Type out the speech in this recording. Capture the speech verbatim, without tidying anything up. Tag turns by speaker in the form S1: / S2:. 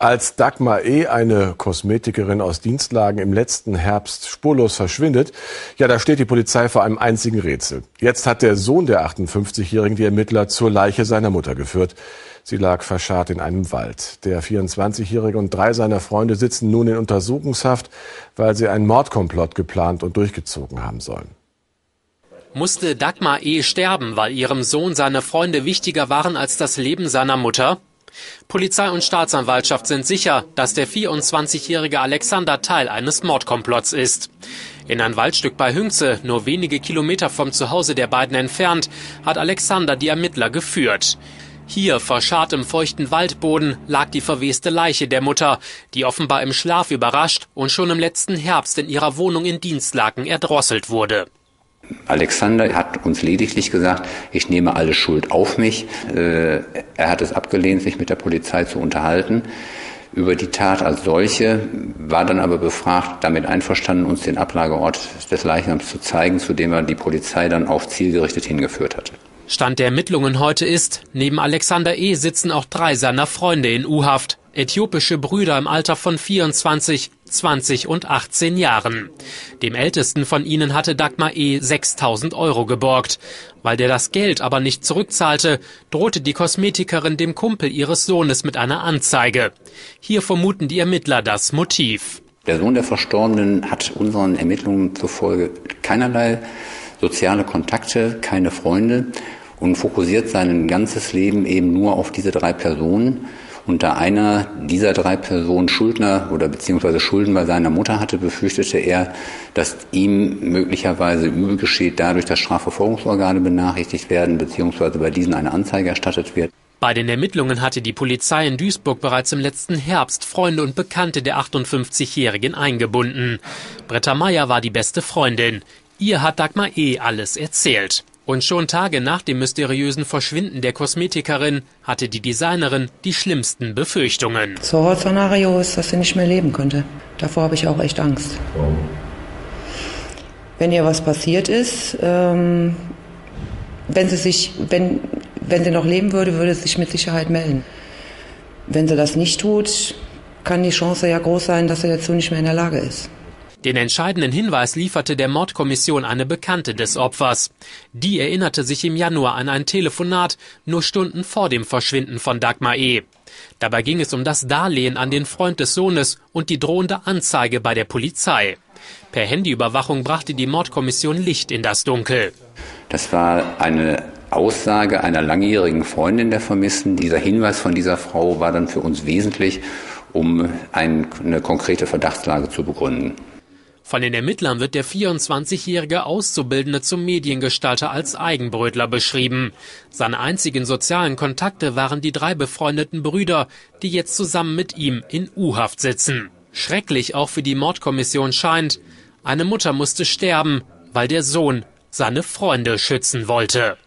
S1: Als Dagmar E., eine Kosmetikerin aus Dienstlagen, im letzten Herbst spurlos verschwindet, ja, da steht die Polizei vor einem einzigen Rätsel. Jetzt hat der Sohn der achtundfünfzigjährigen die Ermittler zur Leiche seiner Mutter geführt. Sie lag verscharrt in einem Wald. Der vierundzwanzigjährige und drei seiner Freunde sitzen nun in Untersuchungshaft, weil sie einen Mordkomplott geplant und durchgezogen haben sollen.
S2: Musste Dagmar E. sterben, weil ihrem Sohn seine Freunde wichtiger waren als das Leben seiner Mutter? Polizei und Staatsanwaltschaft sind sicher, dass der vierundzwanzigjährige Alexander Teil eines Mordkomplotts ist. In ein Waldstück bei Hünxe, nur wenige Kilometer vom Zuhause der beiden entfernt, hat Alexander die Ermittler geführt. Hier, verscharrt im feuchten Waldboden, lag die verweste Leiche der Mutter, die offenbar im Schlaf überrascht und schon im letzten Herbst in ihrer Wohnung in Dienstlaken erdrosselt wurde.
S3: Alexander hat uns lediglich gesagt, ich nehme alle Schuld auf mich. Er hat es abgelehnt, sich mit der Polizei zu unterhalten über die Tat als solche, war dann aber befragt, damit einverstanden, uns den Ablageort des Leichnams zu zeigen, zu dem er die Polizei dann auch zielgerichtet hingeführt hatte.
S2: Stand der Ermittlungen heute ist, neben Alexander E. sitzen auch drei seiner Freunde in U-Haft. Äthiopische Brüder im Alter von vierundzwanzig, zwanzig und achtzehn Jahren. Dem ältesten von ihnen hatte Dagmar E. sechstausend Euro geborgt. Weil der das Geld aber nicht zurückzahlte, drohte die Kosmetikerin dem Kumpel ihres Sohnes mit einer Anzeige. Hier vermuten die Ermittler das Motiv.
S3: Der Sohn der Verstorbenen hat unseren Ermittlungen zufolge keinerlei soziale Kontakte, keine Freunde und fokussiert sein ganzes Leben eben nur auf diese drei Personen. Und da einer dieser drei Personen Schuldner oder beziehungsweise Schulden bei seiner Mutter hatte, befürchtete er, dass ihm möglicherweise übel geschieht, dadurch, dass Strafverfolgungsorgane benachrichtigt werden, beziehungsweise bei diesen eine Anzeige erstattet wird.
S2: Bei den Ermittlungen hatte die Polizei in Duisburg bereits im letzten Herbst Freunde und Bekannte der achtundfünfzigjährigen eingebunden. Britta Meyer war die beste Freundin. Ihr hat Dagmar E. alles erzählt. Und schon Tage nach dem mysteriösen Verschwinden der Kosmetikerin hatte die Designerin die schlimmsten Befürchtungen.
S4: Das Horrorszenario ist, dass sie nicht mehr leben könnte. Davor habe ich auch echt Angst. Warum? Wenn ihr was passiert ist, ähm, wenn sie sich, wenn, wenn sie noch leben würde, würde sie sich mit Sicherheit melden. Wenn sie das nicht tut, kann die Chance ja groß sein, dass sie dazu nicht mehr in der Lage ist.
S2: Den entscheidenden Hinweis lieferte der Mordkommission eine Bekannte des Opfers. Die erinnerte sich im Januar an ein Telefonat, nur Stunden vor dem Verschwinden von Dagmar E. Dabei ging es um das Darlehen an den Freund des Sohnes und die drohende Anzeige bei der Polizei. Per Handyüberwachung brachte die Mordkommission Licht in das Dunkel.
S3: Das war eine Aussage einer langjährigen Freundin der Vermissten. Dieser Hinweis von dieser Frau war dann für uns wesentlich, um eine konkrete Verdachtslage zu begründen.
S2: Von den Ermittlern wird der vierundzwanzigjährige Auszubildende zum Mediengestalter als Eigenbrötler beschrieben. Seine einzigen sozialen Kontakte waren die drei befreundeten Brüder, die jetzt zusammen mit ihm in U-Haft sitzen. Schrecklich auch für die Mordkommission scheint, eine Mutter musste sterben, weil der Sohn seine Freunde schützen wollte.